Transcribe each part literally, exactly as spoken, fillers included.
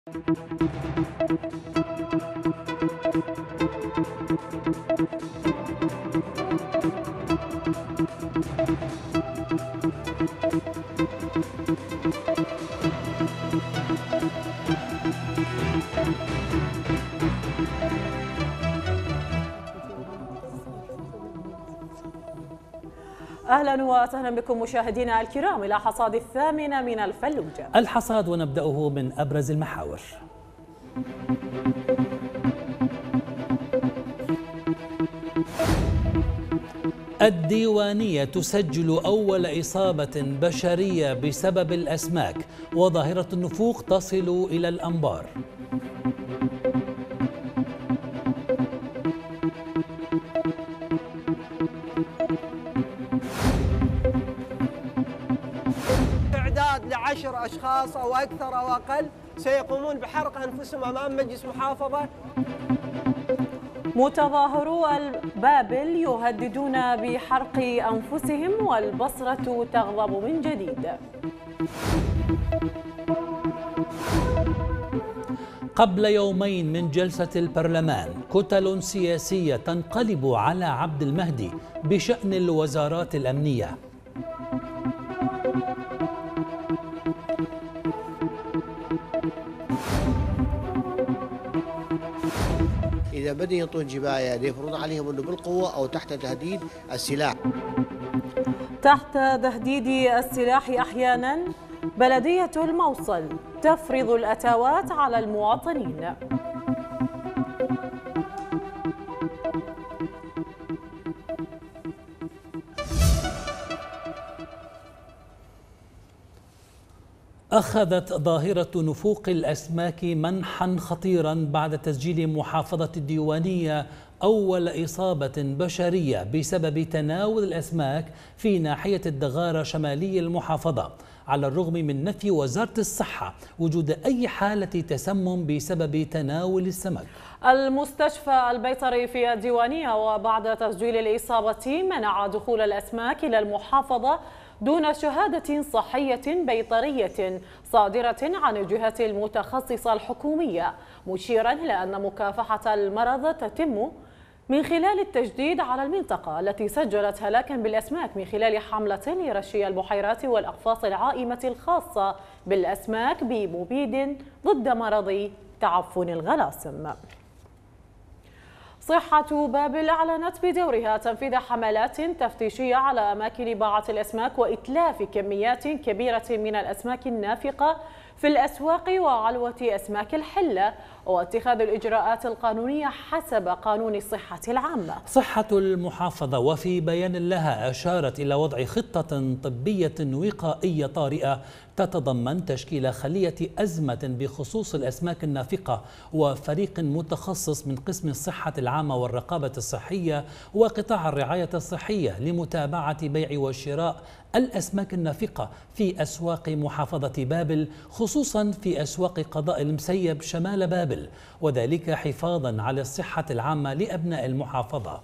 أهلا وسهلا بكم مشاهدينا الكرام إلى حصاد الثامنة من الفلوجة. الحصاد ونبدأه من أبرز المحاور. الديوانية تسجل أول إصابة بشرية بسبب الأسماك، وظاهرة النفوق تصل إلى الأنبار. إعداد لعشر أشخاص أو أكثر أو أقل سيقومون بحرق أنفسهم أمام مجلس محافظة. متظاهرو بابل يهددون بحرق أنفسهم والبصرة تغضب من جديد. قبل يومين من جلسة البرلمان، كتل سياسية تنقلب على عبد المهدي بشأن الوزارات الأمنية. إذا بدأ ينطون جباية يفرض عليهم أنه بالقوة أو تحت تهديد السلاح. تحت تهديد السلاح أحيانا بلدية الموصل تفرض الأتاوات على المواطنين. أخذت ظاهرة نفوق الأسماك منحا خطيرا بعد تسجيل محافظة الديوانية أول إصابة بشرية بسبب تناول الأسماك في ناحية الدغارة شمالي المحافظة، على الرغم من نفي وزارة الصحة وجود أي حالة تسمم بسبب تناول السمك. المستشفى البيطري في الديوانية وبعد تسجيل الإصابة منع دخول الأسماك إلى المحافظة دون شهادة صحية بيطرية صادرة عن الجهات المتخصصة الحكومية، مشيرا إلى أن مكافحة المرض تتم من خلال التجديد على المنطقة التي سجلت هلاكا بالأسماك من خلال حملة لرشي البحيرات والأقفاص العائمة الخاصة بالأسماك بمبيد ضد مرض تعفن الغلاصم. صحة بابل أعلنت بدورها تنفيذ حملات تفتيشية على أماكن باعة الأسماك وإتلاف كميات كبيرة من الأسماك النافقة في الأسواق وعلوة أسماك الحلة، واتخاذ الإجراءات القانونية حسب قانون الصحة العامة. صحة المحافظة وفي بيان لها أشارت إلى وضع خطة طبية وقائية طارئة تتضمن تشكيل خلية أزمة بخصوص الأسماك النافقة وفريق متخصص من قسم الصحة العامة والرقابة الصحية وقطاع الرعاية الصحية لمتابعة بيع وشراء الأسماك النافقة في أسواق محافظة بابل، خصوصا في أسواق قضاء المسيب شمال بابل، وذلك حفاظا على الصحة العامة لأبناء المحافظة.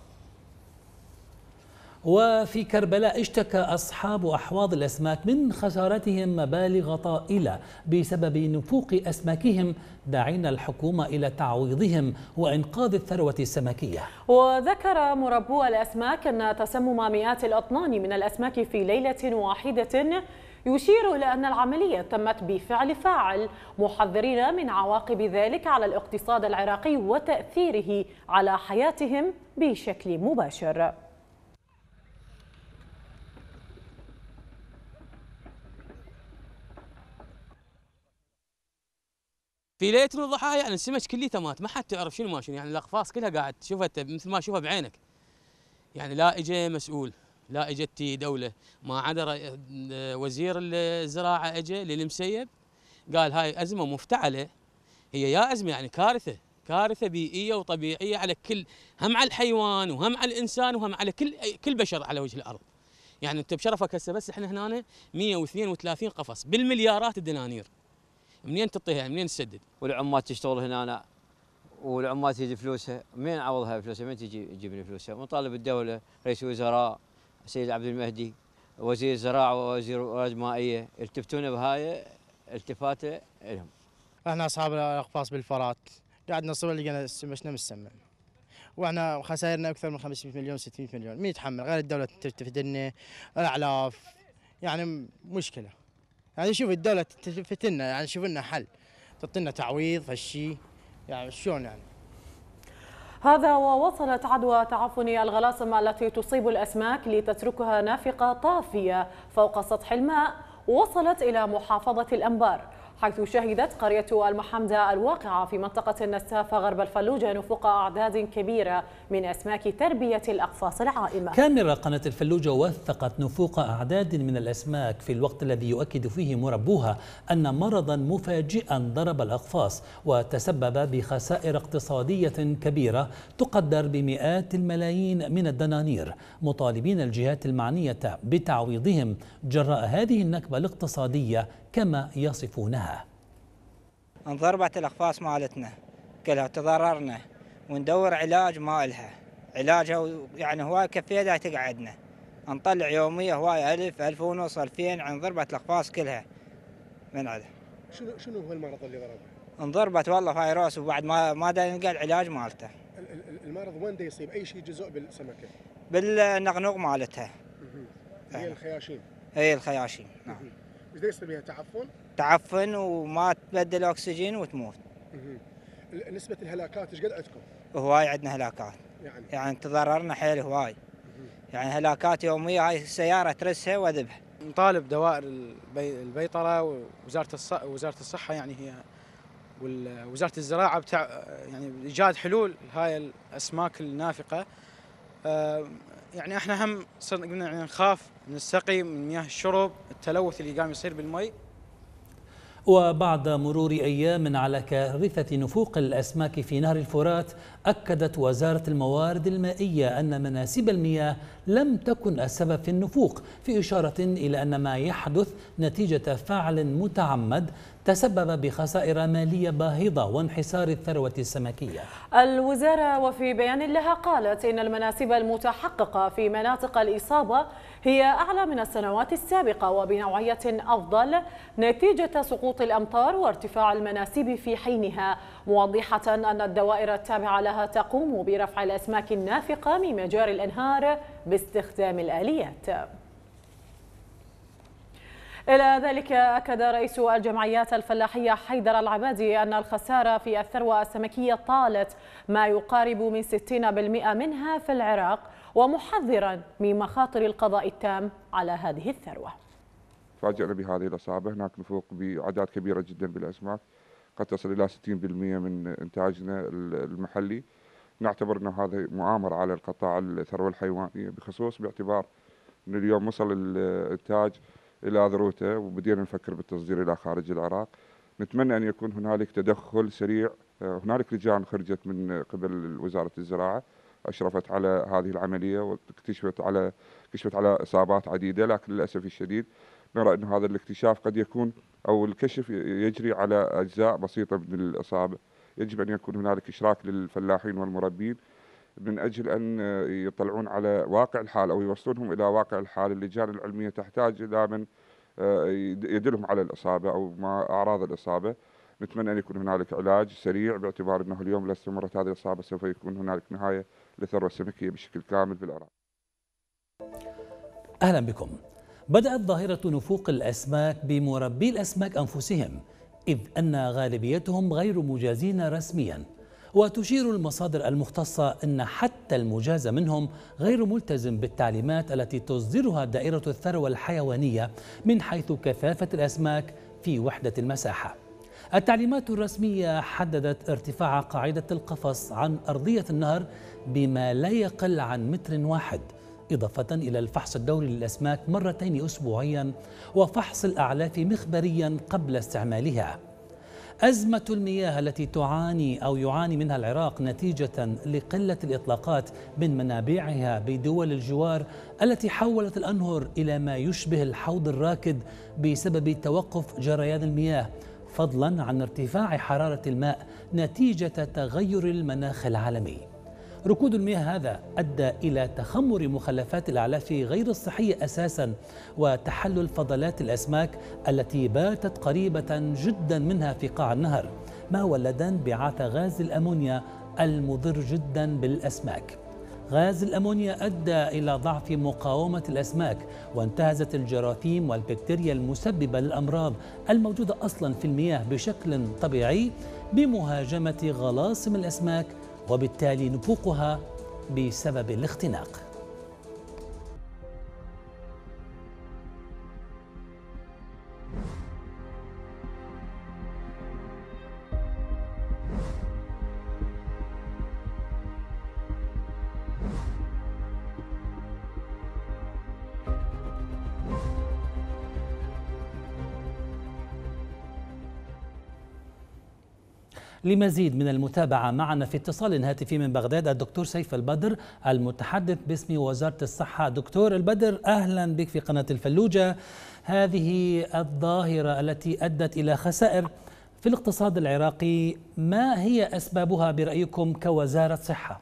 وفي كربلاء اشتكى أصحاب أحواض الأسماك من خسارتهم مبالغ طائلة بسبب نفوق أسماكهم، داعين الحكومة إلى تعويضهم وإنقاذ الثروة السمكية. وذكر مربو الأسماك أن تسمم مئات الأطنان من الأسماك في ليلة واحدة يشير إلى أن العملية تمت بفعل فاعل، محذرين من عواقب ذلك على الاقتصاد العراقي وتأثيره على حياتهم بشكل مباشر. في ليله الضحايا يعني السمك كليته مات، ما حد تعرف شنو ما شنو، يعني الاقفاص كلها قاعد تشوفها مثل ما تشوفها بعينك. يعني لا اجى مسؤول، لا اجت دوله، ما عدا وزير الزراعه اجى للمسيب قال هاي ازمه مفتعله، هي يا ازمه يعني كارثه، كارثه بيئيه وطبيعيه على كل، هم على الحيوان وهم على الانسان وهم على كل كل بشر على وجه الارض. يعني انت بشرفك هسه بس احنا هنا مئة واثنين وثلاثين قفص بالمليارات الدنانير. منين تعطيها؟ منين تسدد؟ والعمال تشتغل هنا والعمال تجي فلوسها، منين عوضها فلوسها؟ منين تجي تجيب لي فلوسها؟ مطالب الدوله، رئيس الوزراء السيد عبد المهدي، وزير الزراعه ووزير الموارد المائيه يلتفتون بهاي التفاته لهم. احنا اصحاب الاقفاص بالفرات قعدنا صبر لقينا سمشنا مسمم، واحنا خسائرنا اكثر من خمسمئة مليون ستمئة مليون، مين يتحمل غير الدوله تفتنا الاعلاف، يعني مشكله. يعني شوف الدوله تفتنا، يعني شوف لنا حل، تعطينا تعويض فالشيء، يعني شلون يعني. هذا ووصلت عدوى تعفن الغلاصم التي تصيب الأسماك لتتركها نافقة طافية فوق سطح الماء، وصلت إلى محافظة الأنبار، حيث شهدت قرية المحمدة الواقعة في منطقة النسافة غرب الفلوجة نفوق أعداد كبيرة من أسماك تربية الأقفاص العائمة. كاميرا قناة الفلوجة وثقت نفوق أعداد من الأسماك في الوقت الذي يؤكد فيه مربوها أن مرضا مفاجئا ضرب الأقفاص وتسبب بخسائر اقتصادية كبيرة تقدر بمئات الملايين من الدنانير، مطالبين الجهات المعنية بتعويضهم جراء هذه النكبة الاقتصادية كما يصفونها. انضربت الأقفاص مالتنا كلها، تضررنا وندور علاج ما إلها علاجها، يعني هواي كفيدة تقعدنا، نطلع يومية هواي ألف ألف ونص ألفين عن ضربت الأقفاص كلها من عده. شنو شنو هو المرض اللي ضربه؟ انضربت والله فيروس، وبعد ما ما دا نلقى العلاج مالته. المرض وين دا يصيب؟ أي شيء جزء بالسمكة؟ بالنغنوغ مالتها. هي الخياشيم. هي الخياشيم نعم. ايش دا يصير بها؟ تعفن؟ تعفن وما تبدل اكسجين وتموت. اها. نسبة الهلاكات ايش قد عندكم؟ هواي عندنا هلاكات. يعني يعني تضررنا حيل هواي. يعني هلاكات يومية، هاي السيارة ترسها وذبها. نطالب دوائر البي... البيطرة ووزارة الص... وزارة الصحة، يعني هي ووزارة الزراعة بتاع يعني إيجاد حلول لهاي الأسماك النافقة. آه يعني احنا هم صرنا يعني نخاف من السقي، من مياه الشرب، التلوث اللي قام يصير بالمي. وبعد مرور أيام على كارثة نفوق الأسماك في نهر الفرات، أكدت وزارة الموارد المائية أن مناسيب المياه لم تكن السبب في النفوق، في إشارة إلى أن ما يحدث نتيجة فعل متعمد تسبب بخسائر مالية باهظة وانحسار الثروة السمكية. الوزارة وفي بيان لها قالت إن المناسيب المتحققة في مناطق الإصابة هي أعلى من السنوات السابقة وبنوعية أفضل نتيجة سقوط الأمطار وارتفاع المناسيب في حينها، موضحة أن الدوائر التابعة لها تقوم برفع الأسماك النافقة من مجاري الأنهار باستخدام الآليات. إلى ذلك أكد رئيس الجمعيات الفلاحية حيدر العبادي أن الخسارة في الثروة السمكية طالت ما يقارب من ستين بالمئة منها في العراق، ومحذرا من مخاطر القضاء التام على هذه الثروة. فاجأنا بهذه الإصابة، هناك نفوق بأعداد كبيرة جدا بالأسماك قد تصل إلى ستين بالمئة من إنتاجنا المحلي. نعتبر أن هذا مؤامرة على القطاع الثروة الحيوانية بخصوص، باعتبار أن اليوم وصل الإنتاج إلى ذروته وبدينا نفكر بالتصدير إلى خارج العراق. نتمنى أن يكون هنالك تدخل سريع. هنالك لجان خرجت من قبل وزارة الزراعة أشرفت على هذه العملية واكتشفت على كشفت على إصابات عديدة، لكن للأسف الشديد نرى أن هذا الاكتشاف قد يكون أو الكشف يجري على أجزاء بسيطة من الإصابة. يجب أن يكون هنالك إشراك للفلاحين والمربين من أجل أن يطلعون على واقع الحال أو يوصلونهم إلى واقع الحال. اللجان العلمية تحتاج إلى من يدلهم على الإصابة أو ما أعراض الإصابة. نتمنى أن يكون هنالك علاج سريع، باعتبار أنه اليوم لا استمرت هذه الإصابة سوف يكون هنالك نهاية للثروة السمكية بشكل كامل بالعراق. أهلا بكم. بدأت ظاهرة نفوق الأسماك بمربي الأسماك أنفسهم، إذ أن غالبيتهم غير مجازين رسميا، وتشير المصادر المختصة أن حتى المجاز منهم غير ملتزم بالتعليمات التي تصدرها دائرة الثروة الحيوانية من حيث كثافة الأسماك في وحدة المساحة. التعليمات الرسمية حددت ارتفاع قاعدة القفص عن أرضية النهر بما لا يقل عن متر واحد، إضافة إلى الفحص الدوري للأسماك مرتين أسبوعيا وفحص الأعلاف مخبريا قبل استعمالها. أزمة المياه التي تعاني أو يعاني منها العراق نتيجة لقلة الإطلاقات من منابعها بدول الجوار التي حولت الأنهر إلى ما يشبه الحوض الراكد بسبب توقف جريان المياه، فضلا عن ارتفاع حرارة الماء نتيجة تغير المناخ العالمي. ركود المياه هذا أدى إلى تخمر مخلفات الأعلاف غير الصحية أساسا وتحلل فضلات الأسماك التي باتت قريبة جدا منها في قاع النهر، ما ولد انبعاث غاز الأمونيا المضر جدا بالأسماك. غاز الأمونيا أدى إلى ضعف مقاومة الأسماك وانتهزت الجراثيم والبكتيريا المسببة للأمراض الموجودة أصلا في المياه بشكل طبيعي بمهاجمة غلاصم الأسماك وبالتالي نفوقها بسبب الاختناق. لمزيد من المتابعة معنا في اتصال هاتفي من بغداد الدكتور سيف البدر المتحدث باسم وزارة الصحة. دكتور البدر، أهلا بك في قناة الفلوجة. هذه الظاهرة التي أدت إلى خسائر في الاقتصاد العراقي، ما هي أسبابها برأيكم كوزارة صحة؟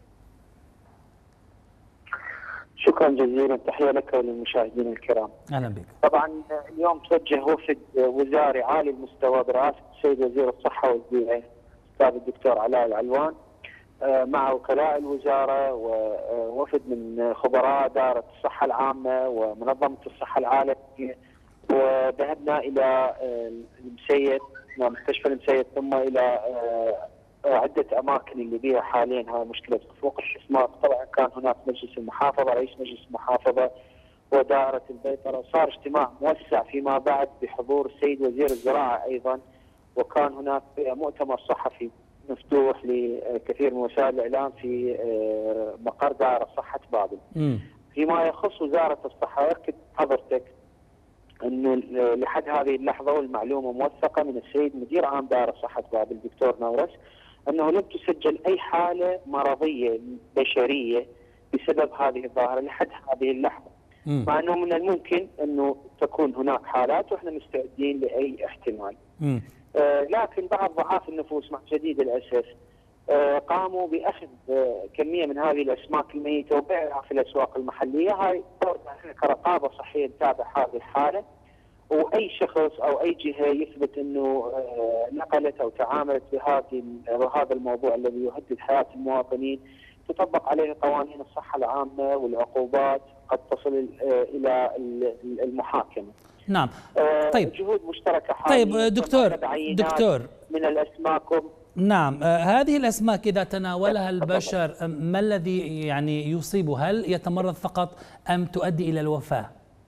شكرا جزيلا، تحية لك وللمشاهدين الكرام. أهلا بك. طبعا اليوم توجه وفد وزاري عالي المستوى برئاسة السيد وزير الصحة والبيئة الأستاذ الدكتور علاء العلوان مع وكلاء الوزارة ووفد من خبراء دائرة الصحة العامة ومنظمة الصحة العالمية، وذهبنا إلى المسيد مستشفى المسيد ثم إلى عدة أماكن اللي بيها حاليا هاي مشكلة خفوق الأسماك. طبعا كان هناك مجلس المحافظة، رئيس مجلس المحافظة ودائرة البيطرة، صار اجتماع موسع فيما بعد بحضور السيد وزير الزراعة أيضا، وكان هناك مؤتمر صحفي مفتوح لكثير من وسائل الإعلام في مقر دائرة صحة بابل. م. فيما يخص وزارة الصحة، أؤكد حضرتك أنه لحد هذه اللحظة والمعلومة موثقة من السيد مدير عام دائرة صحة بابل الدكتور نورس أنه لم تسجل أي حالة مرضية بشرية بسبب هذه الظاهرة لحد هذه اللحظة، م. مع أنه من الممكن أنه تكون هناك حالات وإحنا مستعدين لأي احتمال. آه لكن بعض ضعاف النفوس مع شديد الأسف آه قاموا بأخذ آه كمية من هذه الأسماك الميتة وبيعها في الأسواق المحلية. هاي كرقابة صحية نتابع هذه الحالة، واي شخص او اي جهه يثبت انه نقلت او تعاملت بهذه بهذا الموضوع الذي يهدد حياه المواطنين تطبق عليه قوانين الصحه العامه، والعقوبات قد تصل الى المحاكمه. نعم. طيب. جهود مشتركه طيب دكتور دكتور من الاسماك. نعم، هذه الاسماك اذا تناولها البشر ما الذي يعني يصيبه؟ هل يتمرض فقط ام تؤدي الى الوفاه؟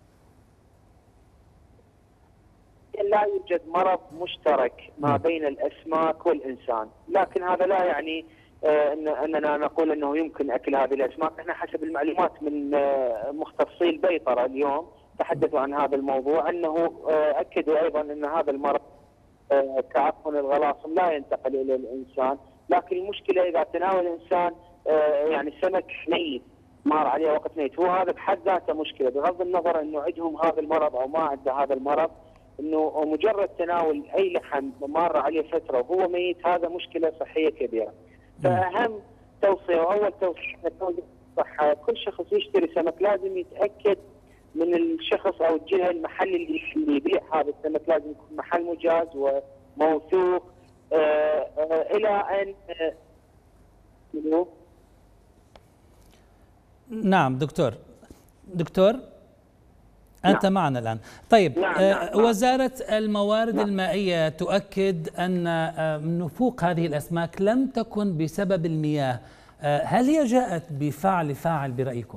لا يوجد مرض مشترك ما بين الأسماك والإنسان، لكن هذا لا يعني إن أننا نقول أنه يمكن أكل هذه الأسماك. احنا حسب المعلومات من مختصي البيطرة اليوم تحدثوا عن هذا الموضوع، أنه أكدوا أيضا أن هذا المرض كعفن الغلاصم لا ينتقل إلى الإنسان، لكن المشكلة إذا تناول الإنسان يعني سمك ميت مار عليه وقت ميت، هو هذا بحد ذاته مشكلة، بغض النظر أنه عندهم هذا المرض أو ما عنده هذا المرض، انه مجرد تناول اي لحم مر عليه فتره وهو ميت هذا مشكله صحيه كبيره. فاهم توصيه واول توصيه الصحه، كل شخص يشتري سمك لازم يتاكد من الشخص او الجهه المحل اللي يبيع هذا السمك، لازم يكون محل مجاز وموثوق آآ آآ الى ان آآ نعم دكتور دكتور أنت نعم. معنا الآن. طيب نعم. آه نعم. وزارة الموارد نعم. المائية تؤكد أن آه نفوق هذه الأسماك لم تكن بسبب المياه، آه هل هي جاءت بفعل فاعل برأيكم؟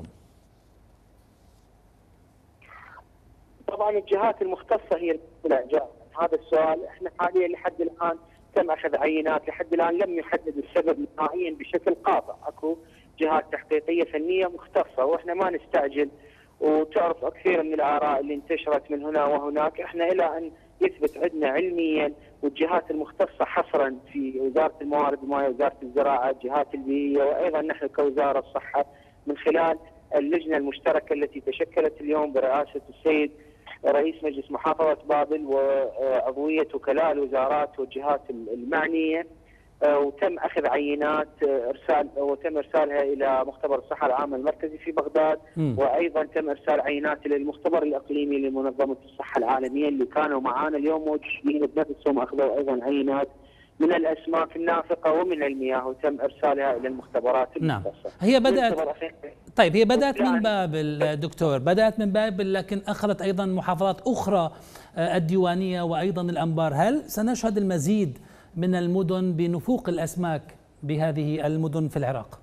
طبعا الجهات المختصة هي الإجابة هذا السؤال. احنا حاليا لحد الآن تم أخذ عينات، لحد الآن لم يحدد السبب نهائيا بشكل قاطع، اكو جهات تحقيقية فنية مختصة واحنا ما نستعجل. وتعرف كثير من الآراء اللي انتشرت من هنا وهناك، احنا إلى أن يثبت عندنا علميا والجهات المختصة حصرا في وزارة الموارد المائية، وزارة الزراعة، الجهات البيئية، وأيضا نحن كوزارة الصحة من خلال اللجنة المشتركة التي تشكلت اليوم برئاسة السيد رئيس مجلس محافظة بابل وعضوية وكلاء الوزارات والجهات المعنية، وتم اخذ عينات ارسال وتم ارسالها الى مختبر الصحه العامه المركزي في بغداد، م. وايضا تم ارسال عينات الى المختبر الاقليمي لمنظمه الصحه العالميه اللي كانوا معانا اليوم موجودين بنفسهم، اخذوا ايضا عينات من الاسماك النافقه ومن المياه وتم ارسالها الى المختبرات المختصه. نعم. هي بدات طيب هي بدات من باب الدكتور، بدات من باب لكن اخذت ايضا محافظات اخرى الديوانيه وايضا الانبار، هل سنشهد المزيد من المدن بنفوق الأسماك بهذه المدن في العراق؟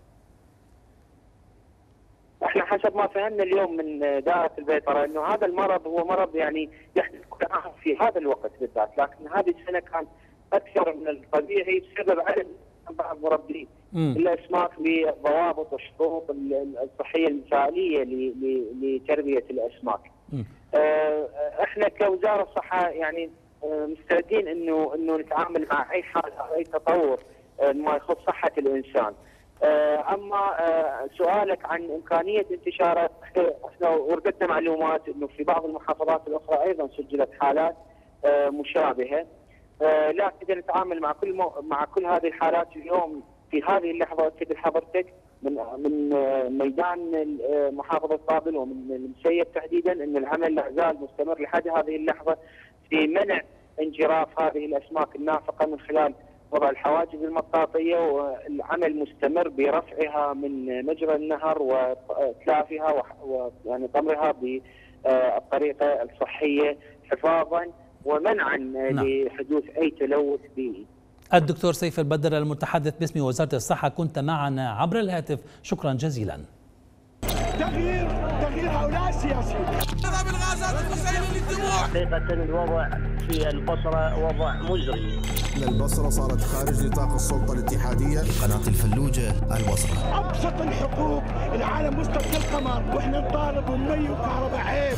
احنا حسب ما فهمنا اليوم من دائرة البيطرة انه هذا المرض هو مرض يعني يحدث كل عام في هذا الوقت بالذات، لكن هذه السنة كان اكثر من الطبيعي بسبب عدد بعض مربين الاسماك بضوابط والشروط الصحية المثالية لتربية الاسماك. اه احنا كوزارة الصحة يعني مستعدين انه انه نتعامل مع اي حال او اي تطور ما يخص صحه الانسان. اما سؤالك عن امكانيه انتشاره، احنا وردتنا معلومات انه في بعض المحافظات الاخرى ايضا سجلت حالات مشابهه، لكن نتعامل مع كل مع كل هذه الحالات اليوم في هذه اللحظه اكد لحضرتك من من ميدان محافظه بابل ومن المسيب تحديدا ان العمل لا زال مستمر لحد هذه اللحظه في منع انجراف هذه الاسماك النافقه من خلال وضع الحواجز المطاطيه، والعمل مستمر برفعها من مجرى النهر واتلافها ويعني طمرها بالطريقه الصحيه حفاظا ومنعا نعم. لحدوث اي تلوث بيئي. الدكتور سيف البدر المتحدث باسم وزاره الصحه كنت معنا عبر الهاتف، شكرا جزيلا. تغيير تغيير هؤلاء السياسيين. نظام الغازات المسيلة للدموع. حقيقة الوضع في البصرة وضع مزري. البصرة صارت خارج نطاق السلطة الاتحادية. قناة الفلوجة البصرة. أبسط الحقوق العالم مستوى القمر وإحنا نطالب بمي وكهرباء عيب.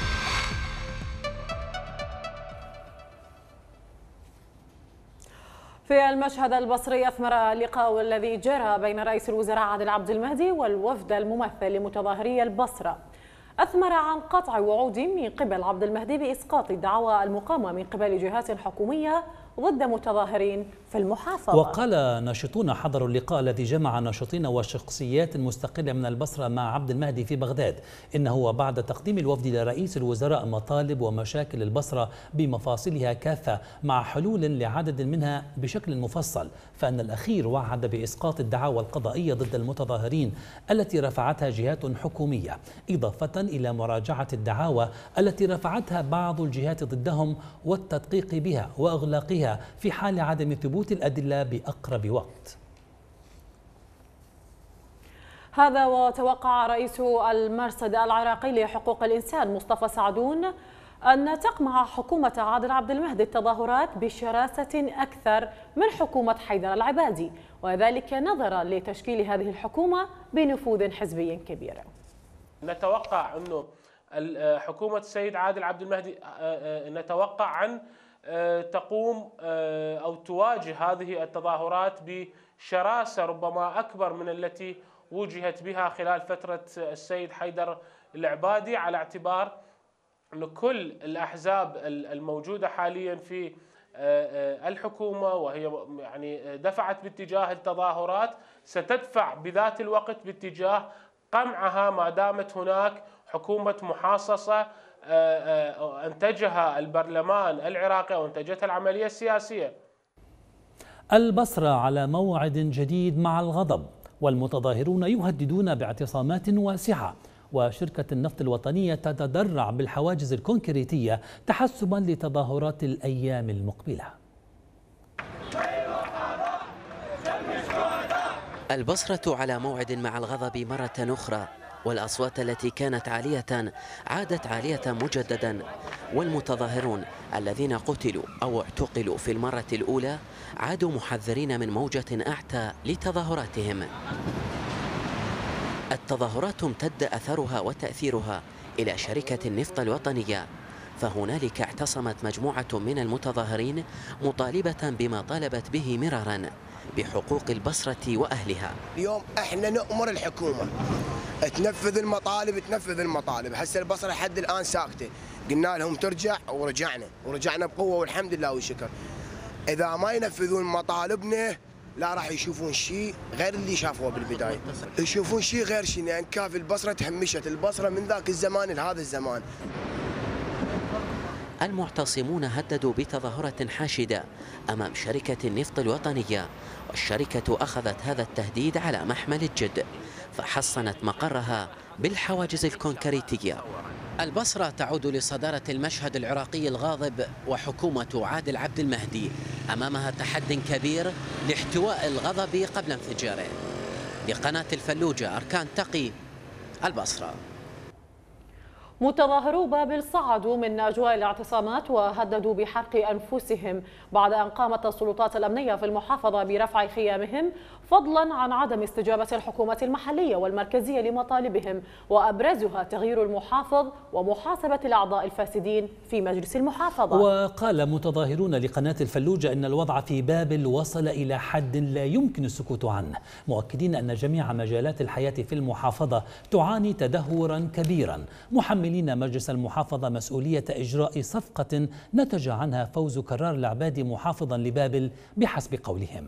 في المشهد البصري أثمر اللقاء الذي جرى بين رئيس الوزراء عادل عبد المهدي والوفد الممثل لمتظاهري البصرة، أثمر عن قطع وعود من قبل عبد المهدي بإسقاط الدعوى المقامة من قبل جهات حكومية ضد متظاهرين في المحافظة. وقال ناشطون حضروا اللقاء الذي جمع ناشطين وشخصيات مستقلة من البصرة مع عبد المهدي في بغداد إنه وبعد تقديم الوفد لرئيس الوزراء مطالب ومشاكل البصرة بمفاصلها كافة مع حلول لعدد منها بشكل مفصل، فإن الأخير وعد بإسقاط الدعاوى القضائية ضد المتظاهرين التي رفعتها جهات حكومية، إضافة إلى مراجعة الدعاوى التي رفعتها بعض الجهات ضدهم والتدقيق بها وإغلاقها في حال عدم ثبوت الأدلة بأقرب وقت. هذا وتوقع رئيس المرصد العراقي لحقوق الإنسان مصطفى سعدون أن تقمع حكومة عادل عبد المهدي التظاهرات بشراسة أكثر من حكومة حيدر العبادي، وذلك نظرا لتشكيل هذه الحكومة بنفوذ حزبي كبير. نتوقع أنه حكومة السيد عادل عبد المهدي نتوقع أن تقوم أو تواجه هذه التظاهرات بشراسة ربما أكبر من التي وجهت بها خلال فترة السيد حيدر العبادي، على اعتبار أن كل الأحزاب الموجودة حاليا في الحكومة وهي يعني دفعت باتجاه التظاهرات ستدفع بذات الوقت باتجاه قمعها ما دامت هناك حكومة محاصصة أنتجها البرلمان العراقي وأنتجتها العملية السياسية. البصرة على موعد جديد مع الغضب، والمتظاهرون يهددون باعتصامات واسعة، وشركة النفط الوطنية تتدرع بالحواجز الكونكريتية تحسبا لتظاهرات الأيام المقبلة. البصرة على موعد مع الغضب مرة أخرى، والأصوات التي كانت عالية عادت عالية مجددا، والمتظاهرون الذين قتلوا أو اعتقلوا في المرة الأولى عادوا محذرين من موجة أعتى لتظاهراتهم. التظاهرات امتد أثرها وتأثيرها إلى شركة النفط الوطنية، فهنالك اعتصمت مجموعة من المتظاهرين مطالبة بما طالبت به مرارا بحقوق البصرة وأهلها. اليوم احنا نأمر الحكومة تنفذ المطالب تنفذ المطالب، هسه البصرة لحد الآن ساكتة، قلنا لهم ترجع ورجعنا ورجعنا بقوة والحمد لله والشكر. إذا ما ينفذون مطالبنا لا راح يشوفون شيء غير اللي شافوه بالبدايه، يشوفون شيء غير شيء، لان كافي البصره تهمشت البصره من ذاك الزمان لهذا الزمان. المعتصمون هددوا بتظاهرة حاشدة أمام شركة النفط الوطنية، والشركة أخذت هذا التهديد على محمل الجد، فحصنت مقرها بالحواجز الكونكريتية. البصرة تعود لصدارة المشهد العراقي الغاضب، وحكومة عادل عبد المهدي أمامها تحد كبير لاحتواء الغضب قبل انفجاره. لقناة الفلوجة، أركان تقي، البصرة. متظاهرو بابل صعدوا من أجواء الاعتصامات وهددوا بحرق أنفسهم بعد أن قامت السلطات الأمنية في المحافظة برفع خيامهم، فضلا عن عدم استجابة الحكومة المحلية والمركزية لمطالبهم، وأبرزها تغيير المحافظ ومحاسبة الأعضاء الفاسدين في مجلس المحافظة. وقال متظاهرون لقناة الفلوجة أن الوضع في بابل وصل إلى حد لا يمكن السكوت عنه، مؤكدين أن جميع مجالات الحياة في المحافظة تعاني تدهورا كبيرا، محملين مجلس المحافظة مسؤولية إجراء صفقة نتج عنها فوز كرار العبادي محافظا لبابل بحسب قولهم.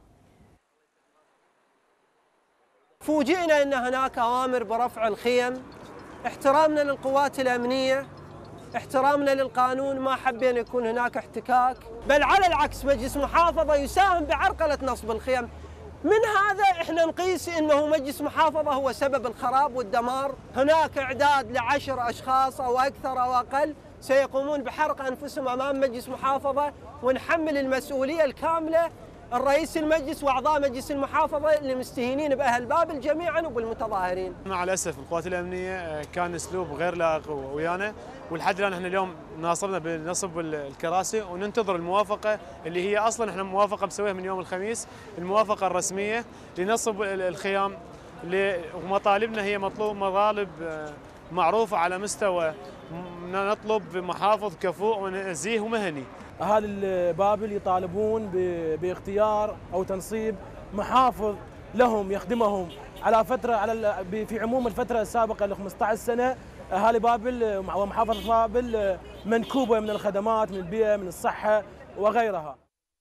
فوجئنا أن هناك أوامر برفع الخيم، احترامنا للقوات الأمنية، احترامنا للقانون، ما حبينا يكون هناك احتكاك، بل على العكس مجلس محافظة يساهم بعرقلة نصب الخيم. من هذا احنا نقيس انه مجلس محافظة هو سبب الخراب والدمار. هناك اعداد لعشر اشخاص او اكثر او اقل سيقومون بحرق انفسهم امام مجلس محافظة، ونحمل المسؤولية الكاملة الرئيس المجلس واعضاء مجلس المحافظة اللي مستهينين باهل بابل جميعا وبالمتظاهرين. مع الاسف القوات الامنية كان اسلوب غير لائق ويانا، ولحد الان احنا اليوم ناصرنا بنصب الكراسي وننتظر الموافقة اللي هي اصلا احنا موافقة مسويها من يوم الخميس، الموافقة الرسمية لنصب الخيام. ومطالبنا هي مطلوب مطالب معروفة على مستوى، نطلب محافظ كفؤ ونزيه ومهني. أهالي بابل يطالبون باختيار أو تنصيب محافظ لهم يخدمهم على فترة على في عموم الفترة السابقة ل خمسة عشر سنة. أهالي بابل ومحافظة بابل منكوبة من الخدمات، من البيئة، من الصحة وغيرها.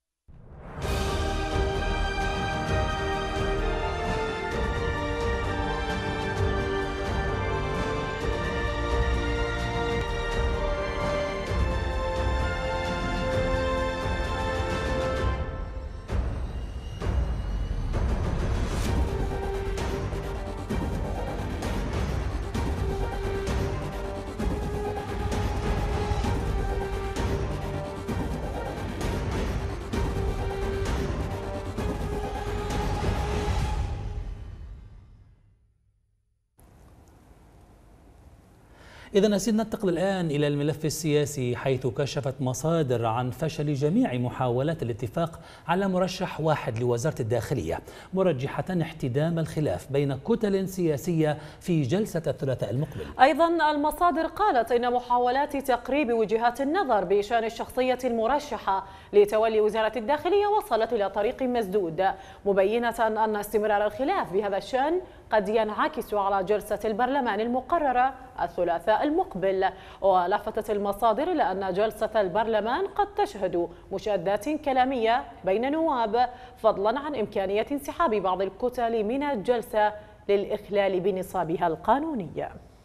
إذا نسيت ننتقل الآن إلى الملف السياسي، حيث كشفت مصادر عن فشل جميع محاولات الاتفاق على مرشح واحد لوزارة الداخلية، مرجحة احتدام الخلاف بين كتل سياسية في جلسة الثلاثاء المقبل. أيضا المصادر قالت إن محاولات تقريب وجهات النظر بشأن الشخصية المرشحة لتولي وزارة الداخلية وصلت إلى طريق مسدود، مبينة أن استمرار الخلاف بهذا الشأن قد ينعكس على جلسة البرلمان المقررة الثلاثاء المقبل. ولفتت المصادر إلى أن جلسة البرلمان قد تشهد مشادات كلامية بين نواب، فضلا عن إمكانية انسحاب بعض الكتل من الجلسة للإخلال بنصابها القانوني.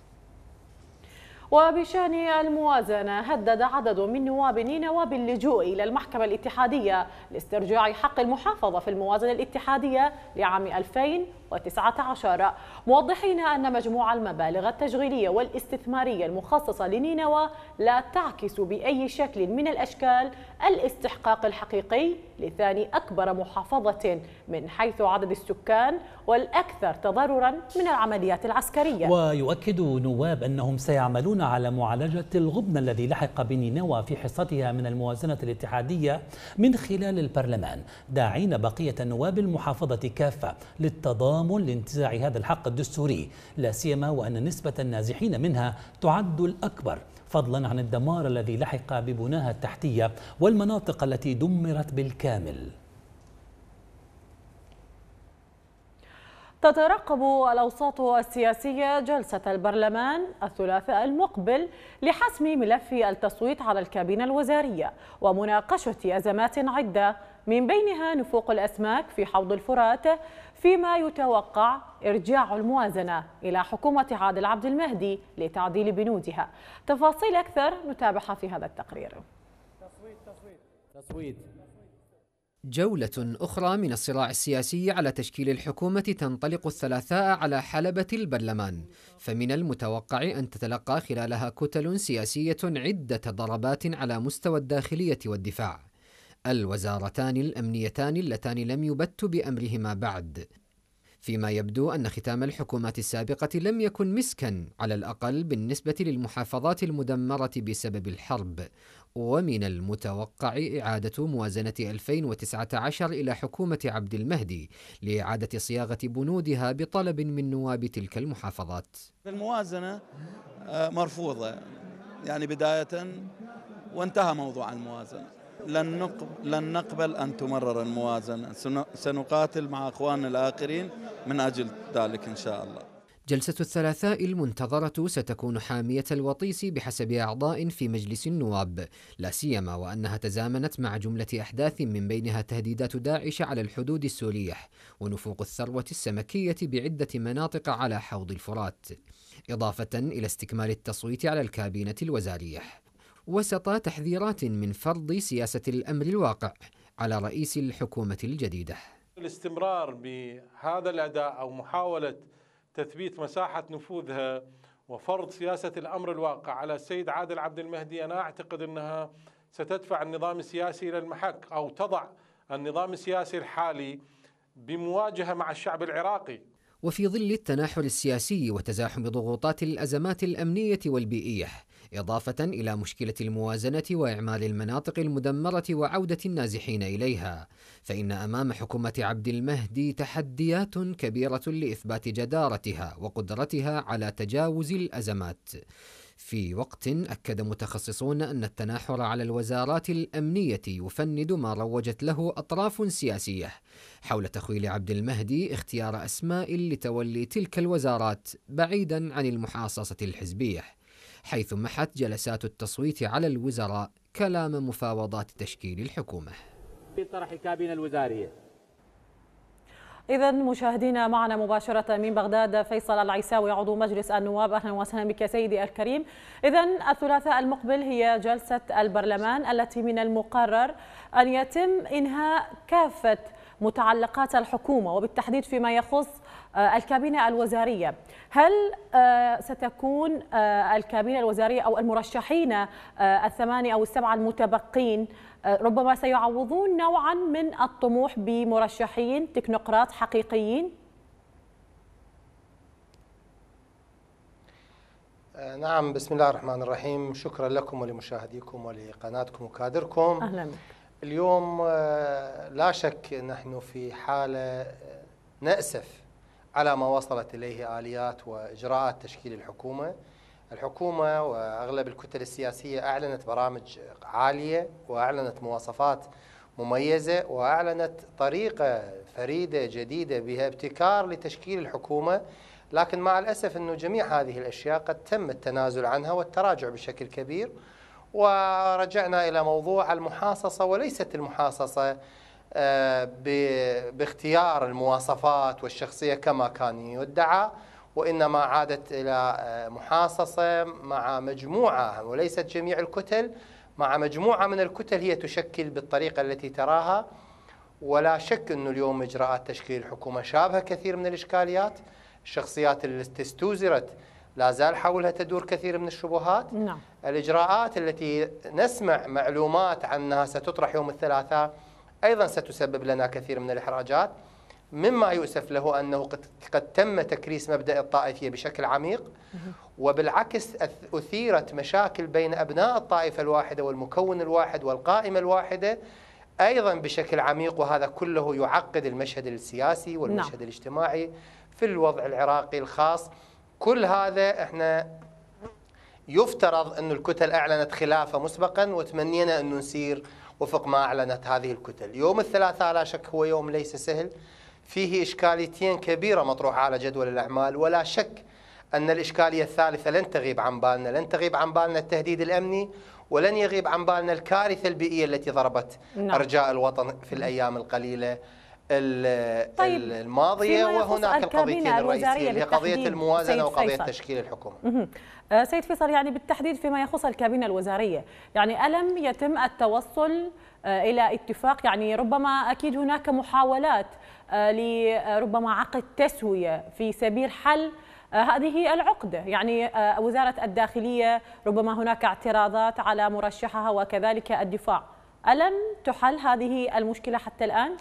وبشأن الموازنة، هدد عدد من نواب نينوى باللجوء إلى المحكمة الاتحادية لاسترجاع حق المحافظة في الموازنة الاتحادية لعام ألفين وتسعة عشر، موضحين أن مجموع المبالغ التشغيلية والاستثمارية المخصصة لنينوى لا تعكس بأي شكل من الأشكال الاستحقاق الحقيقي لثاني أكبر محافظة من حيث عدد السكان والأكثر تضررا من العمليات العسكرية. ويؤكد نواب أنهم سيعملون على معالجة الغبن الذي لحق بنينوى في حصتها من الموازنة الاتحادية من خلال البرلمان، داعين بقية نواب المحافظة كافة للتضامن لانتزاع هذا الحق الدستوري، لا سيما وأن نسبة النازحين منها تعد الأكبر، فضلا عن الدمار الذي لحق ببناها التحتية والمناطق التي دمرت بالكامل. تترقب الأوساط السياسية جلسة البرلمان الثلاثاء المقبل لحسم ملف التصويت على الكابينة الوزارية ومناقشة أزمات عدة من بينها نفوق الأسماك في حوض الفرات، فيما يتوقع إرجاع الموازنة إلى حكومة عادل عبد المهدي لتعديل بنودها. تفاصيل أكثر نتابعها في هذا التقرير. تصويت تصويت تصويت. جولة أخرى من الصراع السياسي على تشكيل الحكومة تنطلق الثلاثاء على حلبة البرلمان، فمن المتوقع أن تتلقى خلالها كتل سياسية عدة ضربات على مستوى الداخلية والدفاع. الوزارتان الأمنيتان اللتان لم يبت بأمرهما بعد، فيما يبدو أن ختام الحكومات السابقة لم يكن مسكا على الأقل بالنسبة للمحافظات المدمرة بسبب الحرب. ومن المتوقع إعادة موازنة ألفين وتسعة عشر إلى حكومة عبد المهدي لإعادة صياغة بنودها بطلب من نواب تلك المحافظات. الموازنة مرفوضة يعني بداية، وانتهى موضوع الموازنة. لن لن نقبل أن تمرر الموازنة، سنقاتل مع أخواننا الآخرين من أجل ذلك إن شاء الله. جلسة الثلاثاء المنتظرة ستكون حامية الوطيس بحسب أعضاء في مجلس النواب، لا سيما وأنها تزامنت مع جملة أحداث من بينها تهديدات داعش على الحدود السورية ونفوق الثروة السمكية بعدة مناطق على حوض الفرات، إضافة إلى استكمال التصويت على الكابينة الوزارية، وسط تحذيرات من فرض سياسة الأمر الواقع على رئيس الحكومة الجديدة. الاستمرار بهذا الأداء أو محاولة تثبيت مساحة نفوذها وفرض سياسة الأمر الواقع على السيد عادل عبد المهدي، أنا أعتقد أنها ستدفع النظام السياسي إلى المحك أو تضع النظام السياسي الحالي بمواجهة مع الشعب العراقي. وفي ظل التناحر السياسي وتزاحم ضغوطات الأزمات الأمنية والبيئية، إضافة إلى مشكلة الموازنة وإعمال المناطق المدمرة وعودة النازحين إليها، فإن أمام حكومة عبد المهدي تحديات كبيرة لإثبات جدارتها وقدرتها على تجاوز الأزمات. في وقت أكد متخصصون أن التناحر على الوزارات الأمنية يفند ما روجت له أطراف سياسية حول تخويل عبد المهدي اختيار أسماء لتولي تلك الوزارات بعيدا عن المحاصصة الحزبية، حيث محت جلسات التصويت على الوزراء كلام مفاوضات تشكيل الحكومة. في طرح الكابينة الوزارية. إذا مشاهدينا، معنا مباشرة من بغداد فيصل العيساوي عضو مجلس النواب. أهلا وسهلا بك سيدي الكريم. إذا الثلاثاء المقبل هي جلسة البرلمان التي من المقرر أن يتم إنهاء كافة متعلقات الحكومة وبالتحديد فيما يخص الكابينة الوزارية. هل ستكون الكابينة الوزارية أو المرشحين الثمانية أو السبعة المتبقين ربما سيعوضون نوعا من الطموح بمرشحين تكنوقراط حقيقيين؟ نعم، بسم الله الرحمن الرحيم. شكرا لكم ولمشاهديكم ولقناتكم وكادركم. أهلا بك. اليوم لا شك نحن في حالة نأسف على ما وصلت إليه آليات وإجراءات تشكيل الحكومة. الحكومة وأغلب الكتل السياسية أعلنت برامج عالية وأعلنت مواصفات مميزة وأعلنت طريقة فريدة جديدة بها ابتكار لتشكيل الحكومة، لكن مع الأسف أنه جميع هذه الأشياء قد تم التنازل عنها والتراجع بشكل كبير، ورجعنا إلى موضوع المحاصصة، وليست المحاصصة باختيار المواصفات والشخصية كما كان يدعى، وإنما عادت إلى محاصصة مع مجموعة وليست جميع الكتل، مع مجموعة من الكتل هي تشكل بالطريقة التي تراها. ولا شك أنه اليوم إجراءات تشكيل الحكومة شابها كثير من الإشكاليات. الشخصيات التي استوزرت لا زال حولها تدور كثير من الشبهات. نعم. الإجراءات التي نسمع معلومات عنها ستطرح يوم الثلاثاء أيضا ستسبب لنا كثير من الإحراجات. مما يؤسف له أنه قد تم تكريس مبدأ الطائفية بشكل عميق، وبالعكس أثيرت مشاكل بين أبناء الطائفة الواحدة والمكون الواحد والقائمة الواحدة أيضا بشكل عميق، وهذا كله يعقد المشهد السياسي والمشهد نعم. الاجتماعي في الوضع العراقي الخاص. كل هذا احنا يفترض أن الكتل أعلنت خلافه مسبقا، وتمنينا أن نسير وفق ما أعلنت هذه الكتل. يوم الثلاثاء لا شك هو يوم ليس سهل، فيه إشكاليتين كبيرة مطروحة على جدول الأعمال، ولا شك أن الإشكالية الثالثة لن تغيب عن بالنا، لن تغيب عن بالنا التهديد الأمني ولن يغيب عن بالنا الكارثة البيئية التي ضربت نعم. أرجاء الوطن في الأيام القليلة طيب الماضية. وهناك القضيتين الرئيسية اللي هي قضية الموازنة وقضية تشكيل الحكومة. سيد فيصل، يعني بالتحديد فيما يخص الكابينة الوزارية، يعني ألم يتم التوصل إلى اتفاق؟ يعني ربما أكيد هناك محاولات لربما عقد تسوية في سبيل حل هذه العقدة. يعني وزارة الداخلية ربما هناك اعتراضات على مرشحها وكذلك الدفاع، ألم تحل هذه المشكلة حتى الآن؟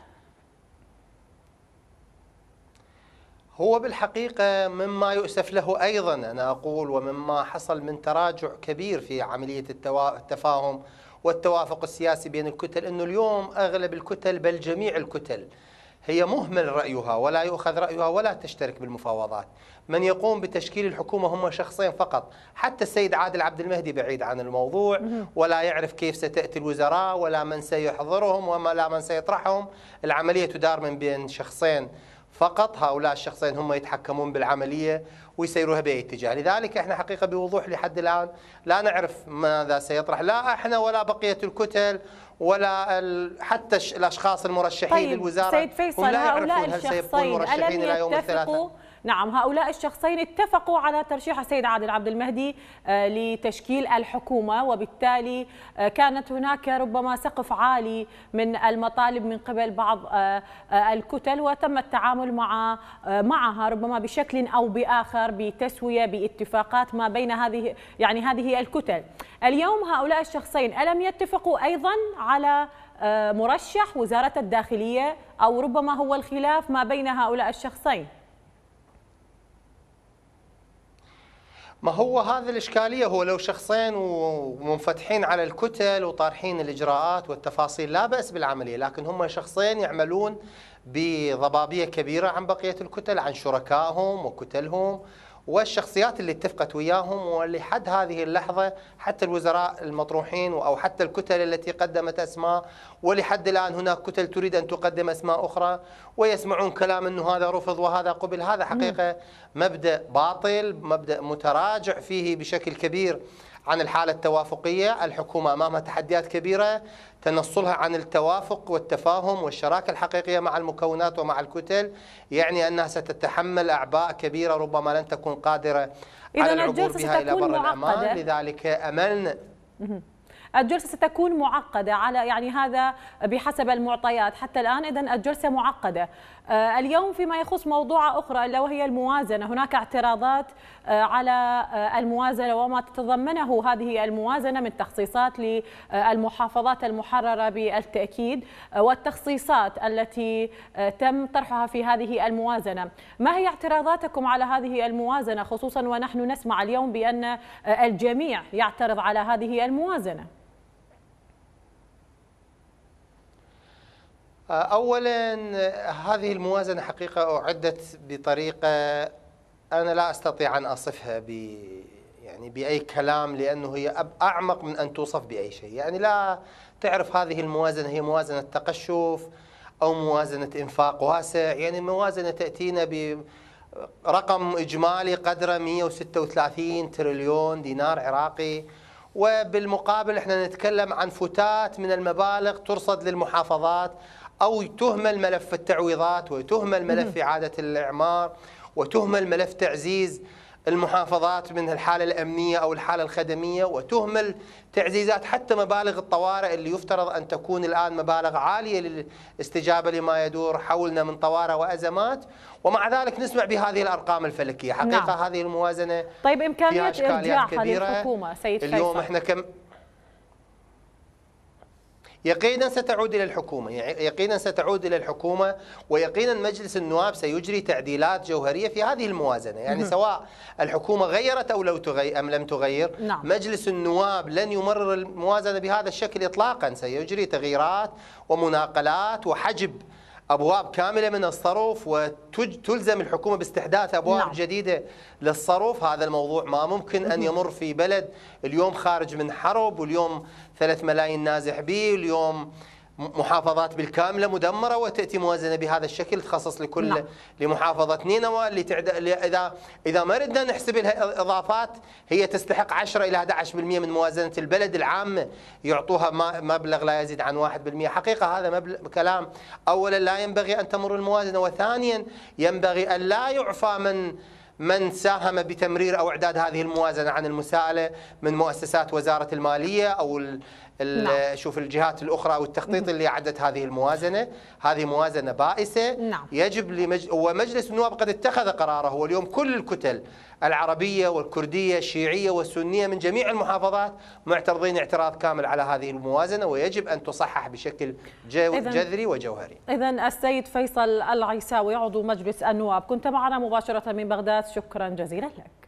هو بالحقيقة مما يؤسف له أيضا أنا أقول، ومما حصل من تراجع كبير في عملية التفاهم والتوافق السياسي بين الكتل، أنه اليوم أغلب الكتل بل جميع الكتل هي مهمل رأيها ولا يؤخذ رأيها ولا تشترك بالمفاوضات. من يقوم بتشكيل الحكومة هم شخصين فقط، حتى السيد عادل عبد المهدي بعيد عن الموضوع ولا يعرف كيف ستأتي الوزراء ولا من سيحضرهم ولا من سيطرحهم. العملية تدار من بين شخصين فقط، هؤلاء الشخصين هم يتحكمون بالعملية ويسيروها بأي اتجاه. لذلك احنا حقيقة بوضوح لحد الآن لا نعرف ماذا سيطرح لا احنا ولا بقية الكتل ولا حتى الأشخاص المرشحين طيب للوزارة. سيد فيصل، هؤلاء الشخصين ألم يتفقوا؟ نعم، هؤلاء الشخصين اتفقوا على ترشيح السيد عادل عبد المهدي لتشكيل الحكومة، وبالتالي كانت هناك ربما سقف عالي من المطالب من قبل بعض الكتل، وتم التعامل مع معها ربما بشكل أو بآخر بتسوية باتفاقات ما بين هذه يعني هذه الكتل. اليوم هؤلاء الشخصين ألم يتفقوا أيضا على مرشح وزارة الداخلية، أو ربما هو الخلاف ما بين هؤلاء الشخصين؟ ما هو هذا الإشكالية، هو لو شخصين ومنفتحين على الكتل وطارحين الإجراءات والتفاصيل لا بأس بالعملية، لكن هم شخصين يعملون بضبابية كبيرة عن بقية الكتل، عن شركائهم وكتلهم والشخصيات اللي اتفقت وياهم. ولحد هذه اللحظة حتى الوزراء المطروحين أو حتى الكتل التي قدمت أسماء، ولحد الآن هناك كتل تريد أن تقدم أسماء أخرى ويسمعون كلام أنه هذا رفض وهذا قبل. هذا حقيقة مبدأ باطل، مبدأ متراجع فيه بشكل كبير عن الحالة التوافقية. الحكومة أمامها تحديات كبيرة تنصلها عن التوافق والتفاهم والشراكة الحقيقية مع المكونات ومع الكتل، يعني أنها ستتحمل أعباء كبيرة ربما لن تكون قادرة على العبور بها إلى بر الأمان. لذلك أملنا الجلسة ستكون معقدة على يعني هذا بحسب المعطيات حتى الآن. إذن الجلسة معقدة. اليوم فيما يخص موضوع أخرى ألا وهي الموازنة، هناك اعتراضات على الموازنة وما تتضمنه هذه الموازنة من تخصيصات للمحافظات المحررة بالتأكيد والتخصيصات التي تم طرحها في هذه الموازنة. ما هي اعتراضاتكم على هذه الموازنة، خصوصا ونحن نسمع اليوم بأن الجميع يعترض على هذه الموازنة؟ أولا هذه الموازنة حقيقة أعدت بطريقة أنا لا أستطيع أن أصفها ب يعني بأي كلام، لأنه هي أعمق من أن توصف بأي شيء. يعني لا تعرف هذه الموازنة هي موازنة تقشف أو موازنة إنفاق واسع، يعني موازنة تأتينا برقم إجمالي قدره مئة وستة وثلاثين تريليون دينار عراقي، وبالمقابل احنا نتكلم عن فتات من المبالغ ترصد للمحافظات، أو تهمل ملف التعويضات وتهمل ملف إعادة الإعمار وتهمل ملف تعزيز المحافظات من الحالة الأمنية أو الحالة الخدمية، وتهمل تعزيزات حتى مبالغ الطوارئ اللي يفترض أن تكون الآن مبالغ عالية للاستجابة لما يدور حولنا من طوارئ وأزمات، ومع ذلك نسمع بهذه الأرقام الفلكية. حقيقة نعم. هذه الموازنة طيب إمكانية إرجاعها للحكومة سيد فيصل؟ اليوم احنا كم يقينا ستعود إلى الحكومة، يقينا ستعود إلى الحكومة، ويقينا مجلس النواب سيجري تعديلات جوهرية في هذه الموازنة. يعني سواء الحكومة غيرت أو لو تغير أم لم تغير، نعم. مجلس النواب لن يمرر الموازنة بهذا الشكل إطلاقا، سيجري تغييرات ومناقلات وحجب أبواب كاملة من الصرف، وتلزم الحكومة باستحداث أبواب نعم. جديدة للصرف. هذا الموضوع ما ممكن أن يمر في بلد اليوم خارج من حرب، واليوم ثلاث ملايين نازح به، واليوم محافظات بالكامله مدمره وتاتي موازنه بهذا الشكل تخصص لكل نعم. لمحافظه نينوى اللي تعد... اذا اذا ما ردنا نحسب لها اضافات هي تستحق عشرة الى أحد عشر بالمئة من موازنه البلد العامه، يعطوها مبلغ لا يزيد عن واحد بالمئة. حقيقه هذا مبلغ كلام اولا لا ينبغي ان تمر الموازنه، وثانيا ينبغي ان لا يعفى من من ساهم بتمرير أو إعداد هذه الموازنة عن المساءلة من مؤسسات وزارة المالية أو ال ال نعم. شوف الجهات الأخرى أو التخطيط اللي أعدت هذه الموازنة. هذه موازنة بائسة نعم. يجب لمج... ومجلس النواب قد اتخذ قراره، واليوم كل الكتل العربية والكردية الشيعية والسنية من جميع المحافظات معترضين اعتراض كامل على هذه الموازنة، ويجب أن تصحح بشكل جو... جذري وجوهري. إذن السيد فيصل العيساوي عضو مجلس النواب كنت معنا مباشرة من بغداد، شكرا جزيلا لك.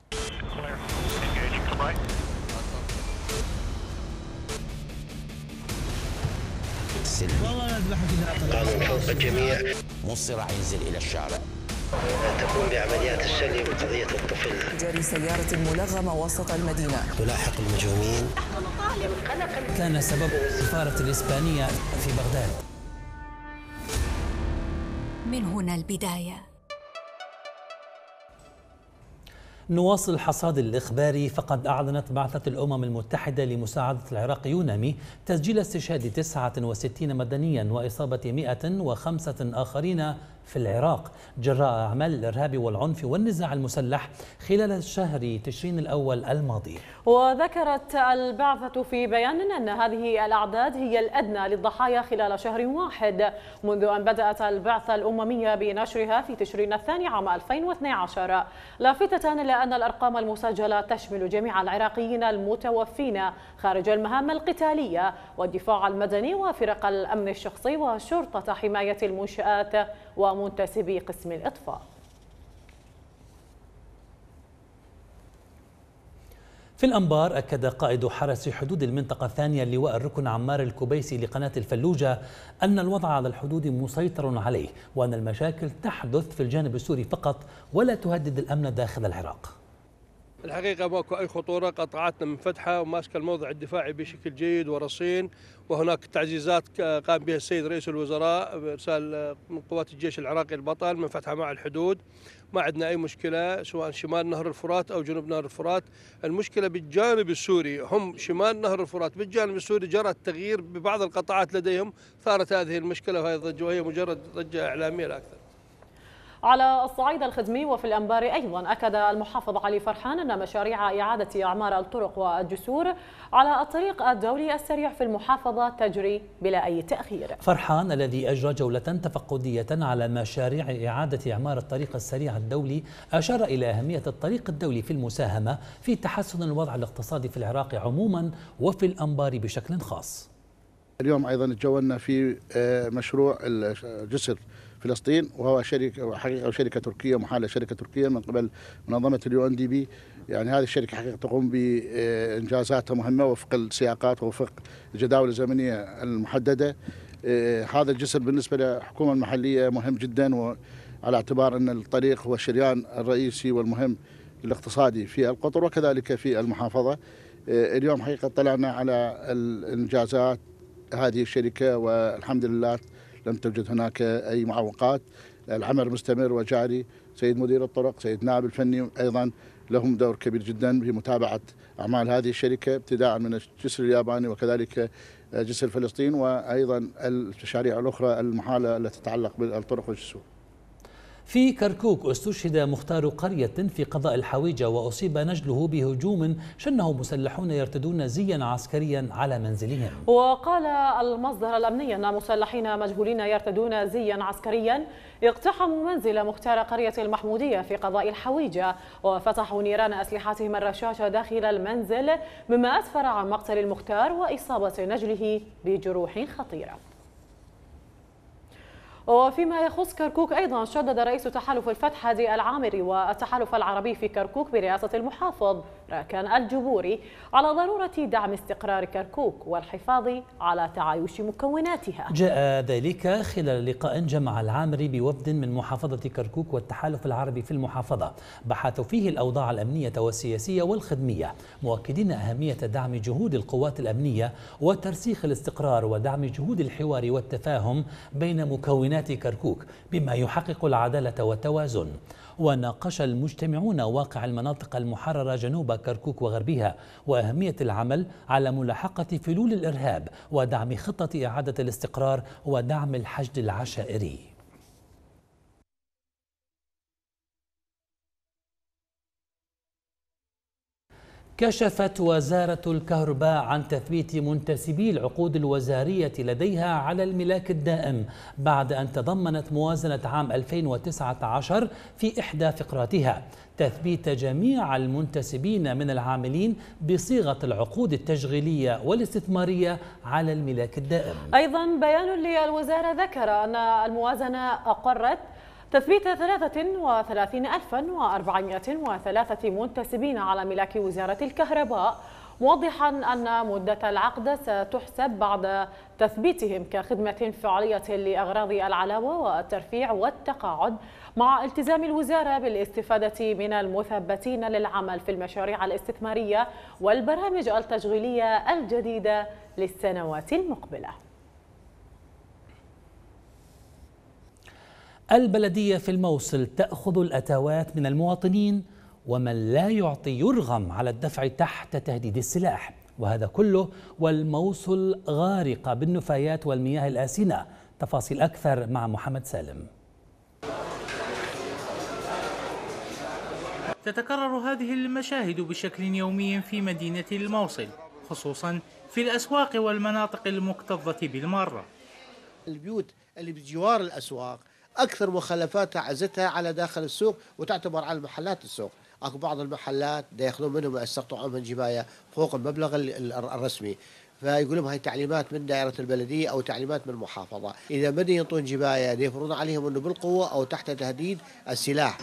قانون فوق الجميع، مو الصراع ينزل إلى الشارع، تقوم بعمليات السلي بقضية الطفل، جري سيارة ملغمة وسط المدينة، تلاحق المجرمين. كان سبب السفارة الإسبانية في بغداد. من هنا البداية. نواصل الحصاد الإخباري. فقد أعلنت بعثة الأمم المتحدة لمساعدة العراق يونامي تسجيل استشهاد تسعة وستين مدنيا وإصابة مئة وخمسة آخرين في العراق جراء أعمال الإرهاب والعنف والنزاع المسلح خلال الشهر تشرين الأول الماضي. وذكرت البعثة في بيان أن هذه الأعداد هي الأدنى للضحايا خلال شهر واحد منذ أن بدأت البعثة الأممية بنشرها في تشرين الثاني عام ألفين واثني عشر، لافتة إلى أن الأرقام المسجلة تشمل جميع العراقيين المتوفين خارج المهام القتالية والدفاع المدني وفرق الأمن الشخصي وشرطة حماية المنشآت ومنتسبي قسم الإطفاء. في الأنبار أكد قائد حرس حدود المنطقة الثانية اللواء الركن عمار الكبيسي لقناة الفلوجة أن الوضع على الحدود مسيطر عليه وأن المشاكل تحدث في الجانب السوري فقط ولا تهدد الأمن داخل العراق. الحقيقة ماكو أي خطورة، قطاعاتنا منفتحة وماسكة الموضع الدفاعي بشكل جيد ورصين، وهناك تعزيزات قام بها السيد رئيس الوزراء بإرسال من قوات الجيش العراقي البطل من فتحة مع الحدود. ما عندنا أي مشكلة سواء شمال نهر الفرات أو جنوب نهر الفرات. المشكلة بالجانب السوري، هم شمال نهر الفرات بالجانب السوري جرى التغيير ببعض القطاعات لديهم، ثارت هذه المشكلة وهي ضجة وهي مجرد ضجة إعلامية لا أكثر. على الصعيد الخدمي وفي الأنبار أيضا أكد المحافظ علي فرحان أن مشاريع إعادة أعمار الطرق والجسور على الطريق الدولي السريع في المحافظة تجري بلا أي تأخير. فرحان الذي أجرى جولة تفقدية على مشاريع إعادة إعمار الطريق السريع الدولي أشار إلى أهمية الطريق الدولي في المساهمة في تحسن الوضع الاقتصادي في العراق عموما وفي الأنبار بشكل خاص. اليوم أيضا تجولنا في مشروع الجسر فلسطين، وهو شركة حقيقة شركة تركية محالة شركة تركية من قبل منظمة اليو ان دي بي. يعني هذه الشركة حقيقة تقوم بإنجازاتها مهمة وفق السياقات ووفق الجداول الزمنية المحددة. هذا الجسر بالنسبة للحكومة المحلية مهم جدا، وعلى اعتبار أن الطريق هو الشريان الرئيسي والمهم الاقتصادي في القطر وكذلك في المحافظة. اليوم حقيقة طلعنا على الإنجازات هذه الشركة والحمد لله لم توجد هناك أي معوقات. العمل مستمر وجاري. سيد مدير الطرق سيد نائب الفني أيضا لهم دور كبير جدا في متابعة أعمال هذه الشركة ابتداء من الجسر الياباني وكذلك جسر فلسطين وأيضا المشاريع الأخرى المحالة التي تتعلق بالطرق والجسور. في كركوك استشهد مختار قرية في قضاء الحويجة وأصيب نجله بهجوم شنه مسلحون يرتدون زيا عسكريا على منزلهم. وقال المصدر الأمني أن مسلحين مجهولين يرتدون زيا عسكريا اقتحموا منزل مختار قرية المحمودية في قضاء الحويجة وفتحوا نيران أسلحتهم الرشاشة داخل المنزل، مما أسفر عن مقتل المختار وإصابة نجله بجروح خطيرة. وفيما يخص كركوك أيضا شدد رئيس تحالف الفتح هادي العامري والتحالف العربي في كركوك برئاسة المحافظ راكان الجبوري على ضرورة دعم استقرار كركوك والحفاظ على تعايش مكوناتها. جاء ذلك خلال لقاء جمع العامري بوفد من محافظة كركوك والتحالف العربي في المحافظة بحثوا فيه الأوضاع الأمنية والسياسية والخدمية، مؤكدين أهمية دعم جهود القوات الأمنية وترسيخ الاستقرار ودعم جهود الحوار والتفاهم بين مكونات كركوك بما يحقق العدالة والتوازن. وناقش المجتمعون واقع المناطق المحررة جنوب كركوك وغربها وأهمية العمل على ملاحقة فلول الإرهاب ودعم خطة إعادة الاستقرار ودعم الحشد العشائري. كشفت وزارة الكهرباء عن تثبيت منتسبي العقود الوزارية لديها على الملاك الدائم بعد أن تضمنت موازنة عام ألفين وتسعة عشر في إحدى فقراتها تثبيت جميع المنتسبين من العاملين بصيغة العقود التشغيلية والاستثمارية على الملاك الدائم. أيضا بيان للوزارة ذكر أن الموازنة أقرت تثبيت ثلاثة وثلاثين ألفا وأربعمائة وثلاثة منتسبين على ملاك وزارة الكهرباء، موضحا أن مدة العقد ستحسب بعد تثبيتهم كخدمة فعلية لأغراض العلاوة والترفيع والتقاعد، مع التزام الوزارة بالاستفادة من المثبتين للعمل في المشاريع الاستثمارية والبرامج التشغيلية الجديدة للسنوات المقبلة. البلدية في الموصل تأخذ الأتاوات من المواطنين، ومن لا يعطي يرغم على الدفع تحت تهديد السلاح، وهذا كله والموصل غارقة بالنفايات والمياه الآسنة. تفاصيل أكثر مع محمد سالم. تتكرر هذه المشاهد بشكل يومي في مدينة الموصل، خصوصا في الأسواق والمناطق المكتظة بالمرة. البيوت اللي بجوار الأسواق أكثر مخلفاتها عزتها على داخل السوق وتعتبر على محلات السوق. أكو بعض المحلات دا ياخذون منهم يستقطعون من جباية فوق المبلغ الرسمي، فيقول لهم هاي تعليمات من دائرة البلدية أو تعليمات من المحافظة، إذا ما ينطون جباية يفرضون عليهم أنه بالقوة أو تحت تهديد السلاح.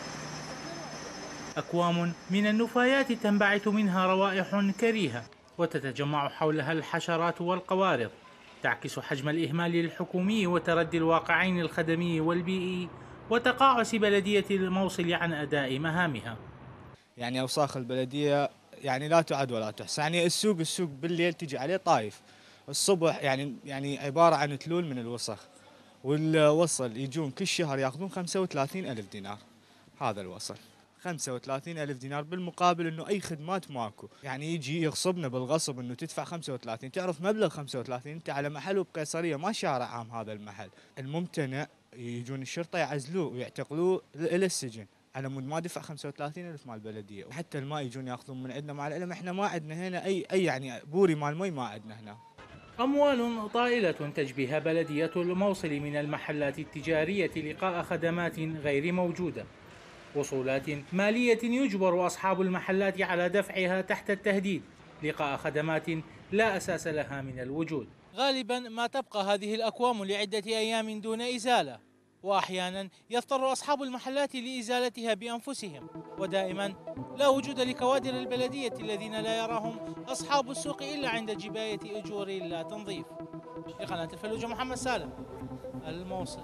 أكوام من النفايات تنبعث منها روائح كريهة وتتجمع حولها الحشرات والقوارض، تعكس حجم الإهمال الحكومي وتردي الواقعين الخدمي والبيئي وتقاعس بلدية الموصل عن أداء مهامها. يعني أوساخ البلدية يعني لا تعد ولا تحصى، يعني السوق السوق بالليل تجي عليه طايف، الصبح يعني يعني عبارة عن تلول من الوسخ، والوصل يجون كل شهر ياخذون خمسة وثلاثين ألف دينار. هذا الوصل خمسة وثلاثين ألف دينار، بالمقابل انه اي خدمات ماكو، يعني يجي يغصبنا بالغصب انه تدفع خمسة وثلاثين. تعرف مبلغ خمسة وثلاثين انت على محل بقيصريه ما شارع عام هذا المحل، الممتنع يجون الشرطه يعزلوه ويعتقلوه الى السجن على مود ما دفع خمسة وثلاثين ألف مال البلديه، وحتى الماء يجون ياخذون من عندنا. مع العلم احنا ما عندنا هنا اي اي يعني بوري مال مي ما عندنا هنا. أموال طائلة تجبيها بلدية الموصل من المحلات التجارية لقاء خدمات غير موجودة، وصولات مالية يجبر أصحاب المحلات على دفعها تحت التهديد لقاء خدمات لا أساس لها من الوجود. غالبا ما تبقى هذه الأكوام لعدة أيام دون إزالة، وأحيانا يضطر أصحاب المحلات لإزالتها بأنفسهم، ودائما لا وجود لكوادر البلدية الذين لا يراهم أصحاب السوق إلا عند جباية أجور لا تنظيف. لقناة الفلوجة محمد سالم، الموصل.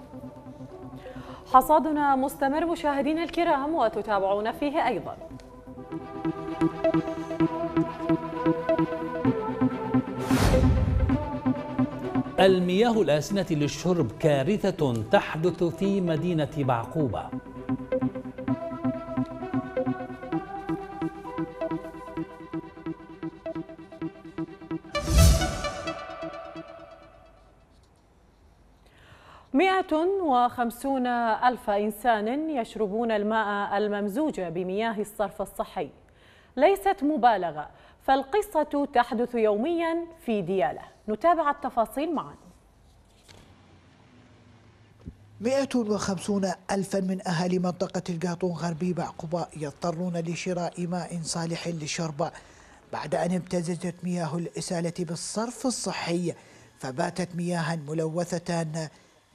حصادنا مستمر مشاهدينا الكرام، وتتابعون فيه أيضا. المياه الآسنة للشرب كارثة تحدث في مدينة بعقوبة. مئة وخمسون ألف إنسان يشربون الماء الممزوج بمياه الصرف الصحي. ليست مبالغة، فالقصة تحدث يوميا في ديالى. نتابع التفاصيل معا. مئة وخمسون ألفا من أهالي منطقة القاطون غربي بعقوبة يضطرون لشراء ماء صالح للشرب بعد أن امتزجت مياه الإسالة بالصرف الصحي، فباتت مياها ملوثة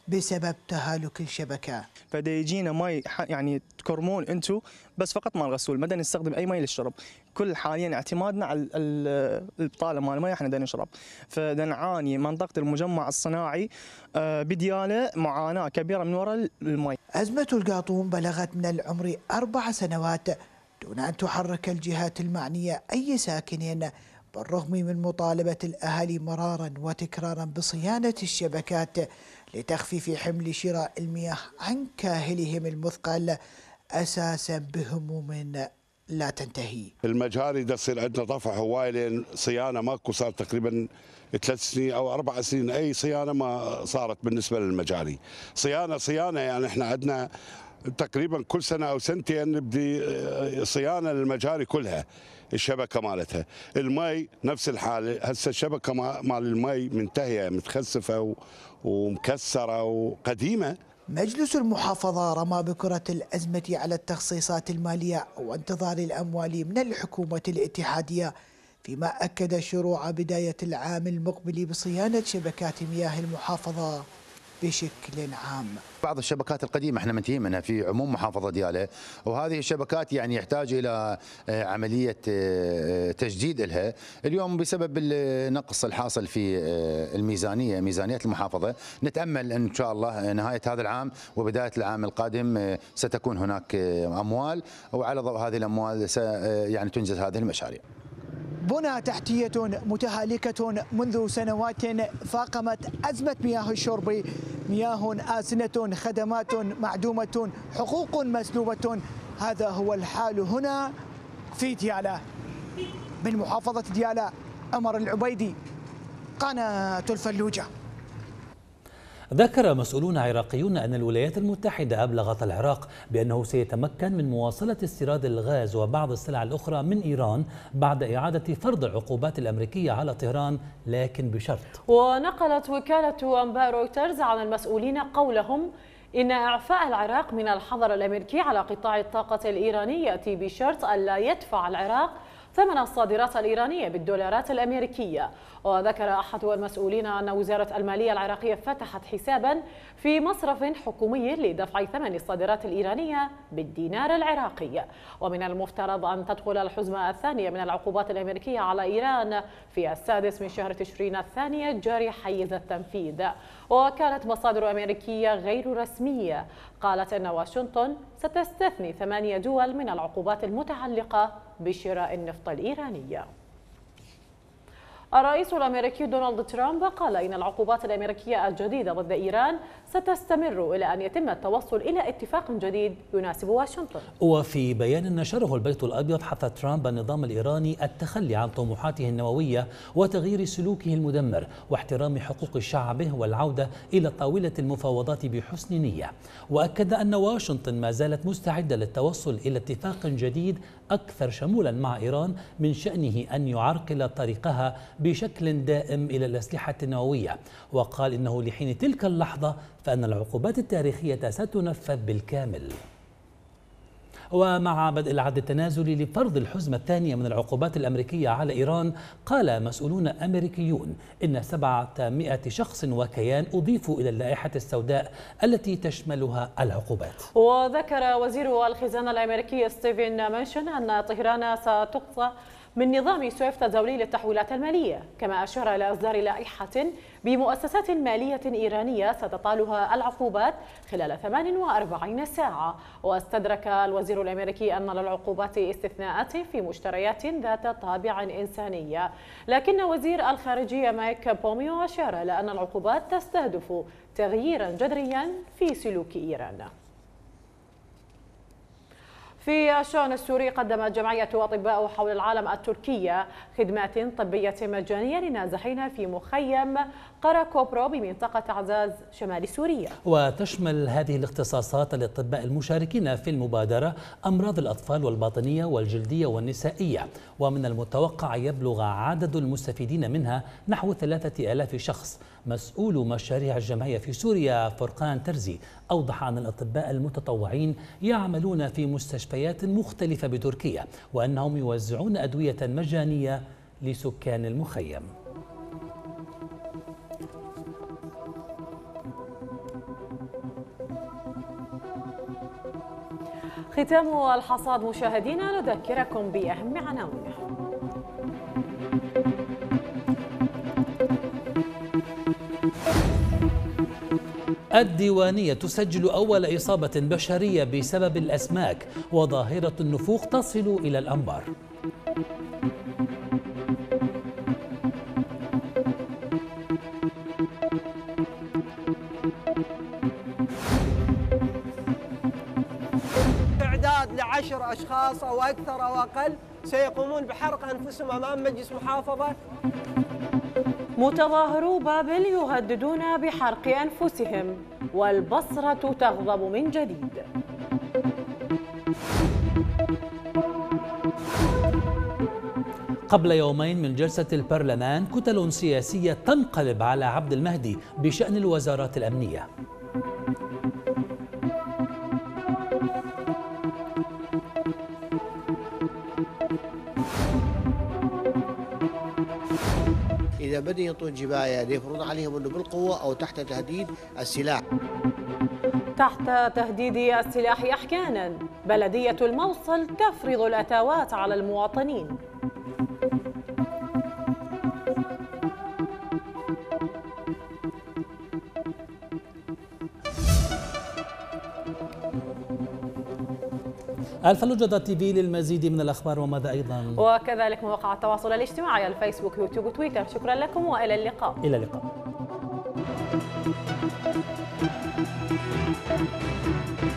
بسبب تهالك الشبكة. فدا يجينا مي يعني تكرمون انتم بس فقط مال الغسول، ما نستخدم اي مي للشرب. كل حاليا اعتمادنا على البطاله مال المي احنا دا نشرب، فدا نعاني منطقه المجمع الصناعي بدياله معاناه كبيره من وراء المي. ازمه القاطون بلغت من العمر اربع سنوات دون ان تحرك الجهات المعنيه اي ساكنين، بالرغم من مطالبه الاهالي مرارا وتكرارا بصيانه الشبكات لتخفيف حمل شراء المياه عن كاهلهم المثقل، اساسا بهموم لا تنتهي. المجاري دا تصير عندنا طفح هواي لان صيانه ماكو، صار تقريبا ثلاث سنين او اربع سنين اي صيانه ما صارت بالنسبه للمجاري. صيانه صيانه يعني احنا عندنا تقريبا كل سنه او سنتين نبدي صيانه للمجاري كلها، الشبكه مالتها. المي نفس الحاله، هسه الشبكه مال المي منتهيه متخسفه ومكسره وقديمه. مجلس المحافظة رمى بكرة الأزمة على التخصيصات المالية وانتظار الأموال من الحكومة الاتحادية، فيما أكد شروع بداية العام المقبل بصيانة شبكات مياه المحافظة بشكل عام. بعض الشبكات القديمة احنا منتهين منها في عموم محافظة ديالى، وهذه الشبكات يعني يحتاج إلى عملية تجديد لها. اليوم بسبب النقص الحاصل في الميزانية ميزانية المحافظة، نتأمل أن شاء الله نهاية هذا العام وبداية العام القادم ستكون هناك أموال، وعلى ضوء هذه الأموال يعني تنجز هذه المشاريع. بنى تحتية متهالكة منذ سنوات فاقمت أزمة مياه الشرب، مياه آسنة، خدمات معدومة، حقوق مسلوبة. هذا هو الحال هنا في ديالى. من محافظة ديالى، عمر العبيدي، قناة الفلوجة. ذكر مسؤولون عراقيون أن الولايات المتحدة أبلغت العراق بأنه سيتمكن من مواصلة استيراد الغاز وبعض السلع الأخرى من إيران بعد إعادة فرض العقوبات الأمريكية على طهران، لكن بشرط. ونقلت وكالة أنباء رويترز عن المسؤولين قولهم إن إعفاء العراق من الحظر الأمريكي على قطاع الطاقة الإيراني يأتي بشرط ألا يدفع العراق ثمن الصادرات الإيرانية بالدولارات الأمريكية. وذكر أحد المسؤولين أن وزارة المالية العراقية فتحت حسابا في مصرف حكومي لدفع ثمن الصادرات الإيرانية بالدينار العراقي. ومن المفترض أن تدخل الحزمة الثانية من العقوبات الأمريكية على إيران في السادس من شهر تشرين الثاني الجاري حيز التنفيذ. وكانت مصادر أمريكية غير رسمية قالت أن واشنطن ستستثني ثمانية دول من العقوبات المتعلقة بشراء النفط الإيراني. الرئيس الأمريكي دونالد ترامب قال إن العقوبات الأمريكية الجديدة ضد إيران ستستمر إلى أن يتم التوصل إلى اتفاق جديد يناسب واشنطن. وفي بيان نشره البيت الأبيض، حث ترامب النظام الإيراني التخلي عن طموحاته النووية وتغيير سلوكه المدمر واحترام حقوق شعبه والعودة إلى طاولة المفاوضات بحسن نية. وأكد أن واشنطن ما زالت مستعدة للتوصل إلى اتفاق جديد أكثر شمولا مع إيران من شأنه أن يعرقل طريقها بشكل دائم إلى الأسلحة النووية. وقال إنه لحين تلك اللحظة فإن العقوبات التاريخية ستنفذ بالكامل. ومع بدء العد التنازلي لفرض الحزمة الثانية من العقوبات الأمريكية على إيران، قال مسؤولون أمريكيون إن سبعمائة شخص وكيان أضيفوا إلى اللائحة السوداء التي تشملها العقوبات. وذكر وزير الخزانة الأمريكي ستيفن منشن أن طهران ستقصى من نظام سويفت الدولي للتحويلات المالية، كما أشار إلى إصدار لائحة بمؤسسات مالية إيرانية ستطالها العقوبات خلال ثمان وأربعين ساعة. واستدرك الوزير الأمريكي أن للعقوبات استثناءات في مشتريات ذات طابع إنساني، لكن وزير الخارجية مايك بوميو أشار إلى أن العقوبات تستهدف تغييرا جذريا في سلوك إيران. في الشأن السوري، قدمت جمعية أطباء حول العالم التركية خدمات طبية مجانية لنازحين في مخيم قرى كوبرو بمنطقة عزاز شمال سوريا. وتشمل هذه الاختصاصات الأطباء المشاركين في المبادرة أمراض الأطفال والباطنية والجلدية والنسائية، ومن المتوقع يبلغ عدد المستفيدين منها نحو ثلاثة آلاف شخص. مسؤول مشاريع الجمعية في سوريا فرقان ترزي أوضح أن الأطباء المتطوعين يعملون في مستشفيات مختلفة بتركيا، وأنهم يوزعون أدوية مجانية لسكان المخيم. ختام الحصاد مشاهدينا، نذكركم بأهم عناوينه. الديوانية تسجل أول إصابة بشرية بسبب الأسماك، وظاهرة النفوخ تصل إلى الأنبار. إعداد لعشر أشخاص أو أكثر أو أقل سيقومون بحرق أنفسهم أمام مجلس محافظة. متظاهرو بابل يهددون بحرق أنفسهم، والبصرة تغضب من جديد. قبل يومين من جلسة البرلمان، كتل سياسية تنقلب على عبد المهدي بشأن الوزارات الأمنية. إذا بدأوا ينطون جباية يفرضون عليهم أنه بالقوة أو تحت تهديد السلاح. تحت تهديد السلاح أحيانا بلدية الموصل تفرض الأتاوات على المواطنين. الفلوجة تي في للمزيد من الأخبار وماذا أيضا، وكذلك مواقع التواصل الاجتماعي الفيسبوك يوتيوب وتويتر. شكرا لكم وإلى اللقاء. إلى اللقاء.